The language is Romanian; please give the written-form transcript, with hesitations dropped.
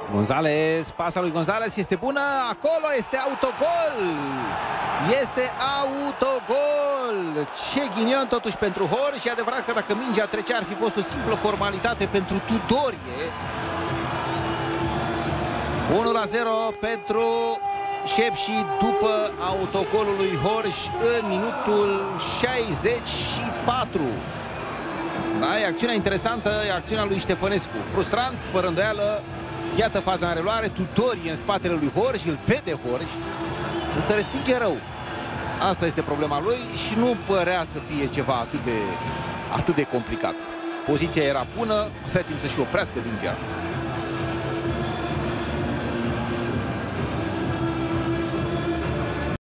Gonzalez, pasa lui Gonzalez este bună, acolo este autogol! Este autogol! Ce ghinion totuși pentru Horj. E adevărat că dacă mingea trecea ar fi fost o simplă formalitate pentru Tudorie. 1-0 pentru Șepși după autogolul lui Horj în minutul 64. Da, e acțiunea interesantă, e acțiunea lui Ștefănescu. Frustrant, fără îndoială. Iată faza în reluare, Tudorie în spatele lui Horj, îl vede Horj, însă respinge rău. Asta este problema lui și nu părea să fie ceva atât de complicat. Poziția era bună, avea timp să-și oprească mingea.